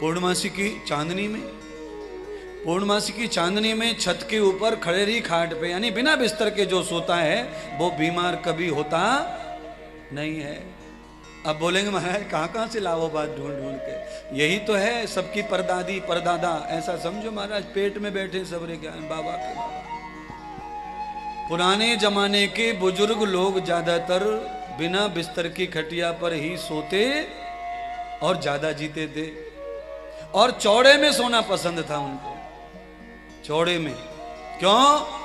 पूर्णमासी की चांदनी में, पूर्णमासी की चांदनी में छत के ऊपर खड़ेरी खाट पे यानी बिना बिस्तर के जो सोता है वो बीमार कभी होता नहीं है। अब बोलेंगे महाराज कहाँ से लाओ बात ढूंढ ढूंढ के, यही तो है सबकी परदादी परदादा, ऐसा समझो महाराज पेट में बैठे सबरे ज्ञान बाबा के बाबा। पुराने जमाने के बुजुर्ग लोग ज्यादातर बिना बिस्तर की खटिया पर ही सोते और ज्यादा जीते थे, और चौड़े में सोना पसंद था उनको, चौड़े में। क्यों?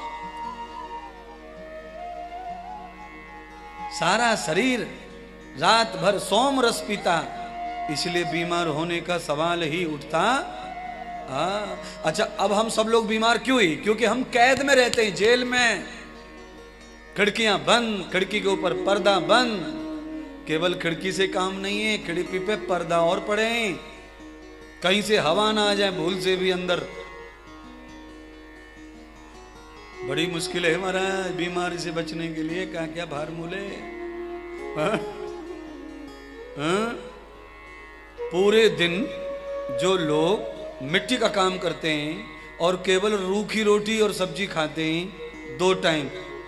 सारा शरीर रात भर सोम रस पीता, इसलिए बीमार होने का सवाल ही उठता। अच्छा, अब हम सब लोग बीमार क्यों ही? क्योंकि हम कैद में रहते हैं, जेल में, खिड़कियां बंद, खिड़की के ऊपर पर्दा बंद। केवल खिड़की से काम नहीं है, खिड़की पे पर्दा और पड़े, कहीं से हवा ना आ जाए भूल से भी अंदर। बड़ी मुश्किल है महाराज बीमारी से बचने के लिए, क्या क्या भार मूले। पूरे दिन जो लोग मिट्टी का काम करते हैं और केवल रूखी रोटी और सब्जी खाते हैं 2 टाइम,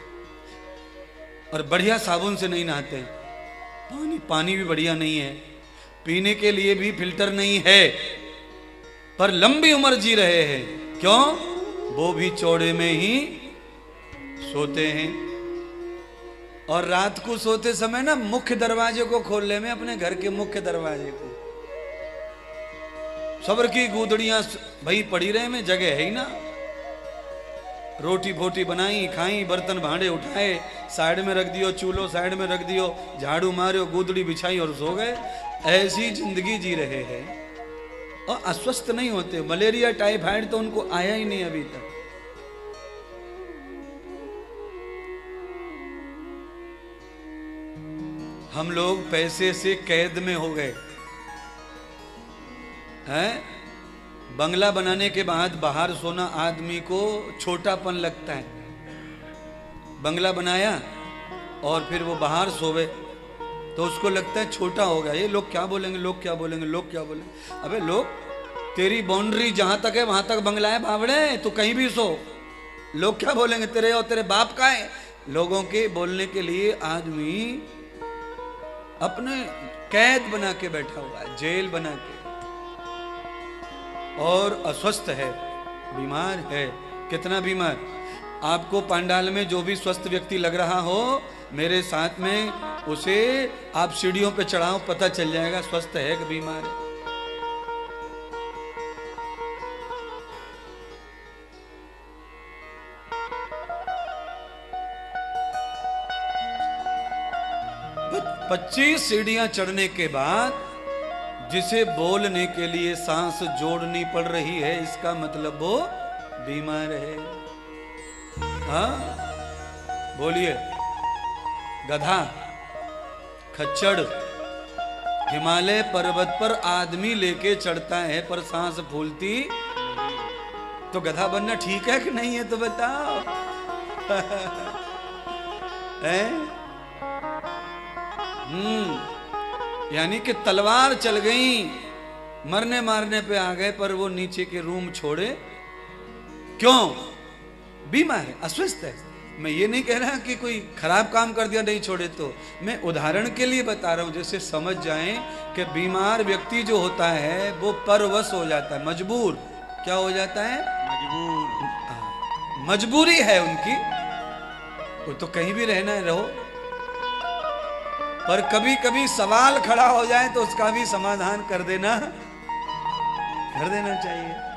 और बढ़िया साबुन से नहीं नहाते हैं, पानी भी बढ़िया नहीं है, पीने के लिए भी फिल्टर नहीं है, पर लंबी उम्र जी रहे हैं। क्यों? वो भी चौड़े में ही सोते हैं। और रात को सोते समय ना मुख्य दरवाजे को खोल ले में, अपने घर के मुख्य दरवाजे को, सबर की गूदड़ियां भाई पड़ी रहे में, जगह है ही ना। रोटी फोटी बनाई खाई, बर्तन भांडे उठाए, साइड में रख दियो, चूल्हो साइड में रख दियो, झाड़ू मारियो, गूदड़ी बिछाई और सो गए। ऐसी जिंदगी जी रहे हैं और अस्वस्थ नहीं होते। मलेरिया टाइफाइड तो उनको आया ही नहीं अभी तक। हम लोग पैसे से कैद में हो गए हैं। बंगला बनाने के बाद बाहर सोना आदमी को छोटापन लगता है। बंगला बनाया और फिर वो बाहर सोवे तो उसको लगता है छोटा हो गया, ये लोग क्या बोलेंगे, लोग क्या बोलेंगे, लोग क्या बोलेंगे। अबे लोग, तेरी बाउंड्री जहां तक है वहां तक बंगला है बावड़े, तू कहीं भी सो, लोग क्या बोलेंगे, तेरे और तेरे बाप का है। लोगों के बोलने के लिए आदमी अपने कैद बना के बैठा हुआ है, जेल बना के, और अस्वस्थ है, बीमार है। कितना बीमार? आपको पंडाल में जो भी स्वस्थ व्यक्ति लग रहा हो, मेरे साथ में उसे आप सीढ़ियों पे चढ़ाओ, पता चल जाएगा स्वस्थ है कि बीमार है। तो 25 सीढ़ियां चढ़ने के बाद जिसे बोलने के लिए सांस जोड़नी पड़ रही है, इसका मतलब वो बीमार है। हाँ बोलिए। गधा, खच्चड़ हिमालय पर्वत पर आदमी लेके चढ़ता है पर सांस फूलती, तो गधा बनना ठीक है कि नहीं है तो बताओ। यानी कि तलवार चल गई, मरने मारने पे आ गए, पर वो नीचे के रूम छोड़े क्यों? बीमार है, अस्वस्थ है। मैं ये नहीं कह रहा कि कोई खराब काम कर दिया नहीं छोड़े, तो मैं उदाहरण के लिए बता रहा हूं, जैसे समझ जाएं कि बीमार व्यक्ति जो होता है वो परवश हो जाता है, मजबूर। क्या हो जाता है? मजबूर। मजबूरी है उनकी, वो तो कहीं भी रहना है रहो, पर कभी कभी सवाल खड़ा हो जाए तो उसका भी समाधान कर देना चाहिए।